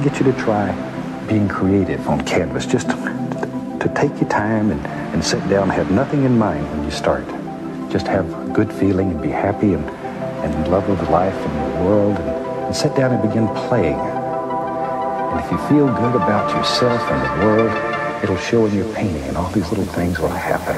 get you to try being creative on canvas. Just to take your time and sit down and have nothing in mind when you start. Just have a good feeling and be happy and in love with life and the world and sit down and begin playing. And if you feel good about yourself and the world, it'll show in your painting and all these little things will happen.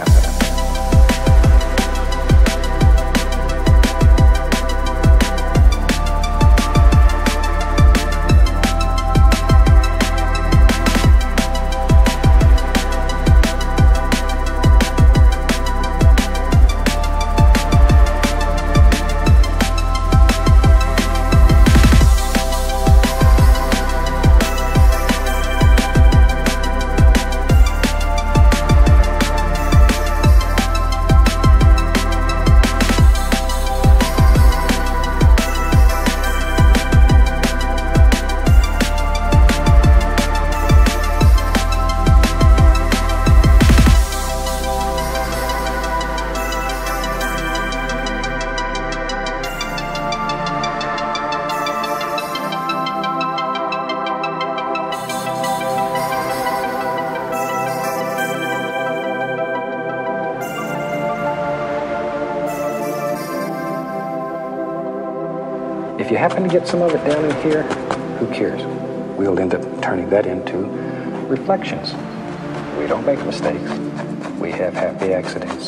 If you happen to get some of it down in here, who cares? We'll end up turning that into reflections. We don't make mistakes. We have happy accidents.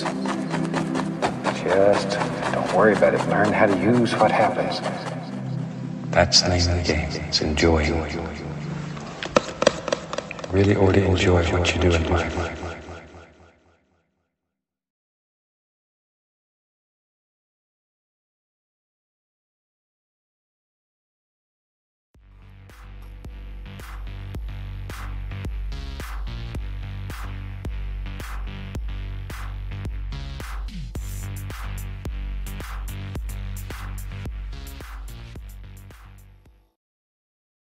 Just don't worry about it. Learn how to use what happens. That's the name of the game. It's enjoy. Really ought to enjoy what you do in life.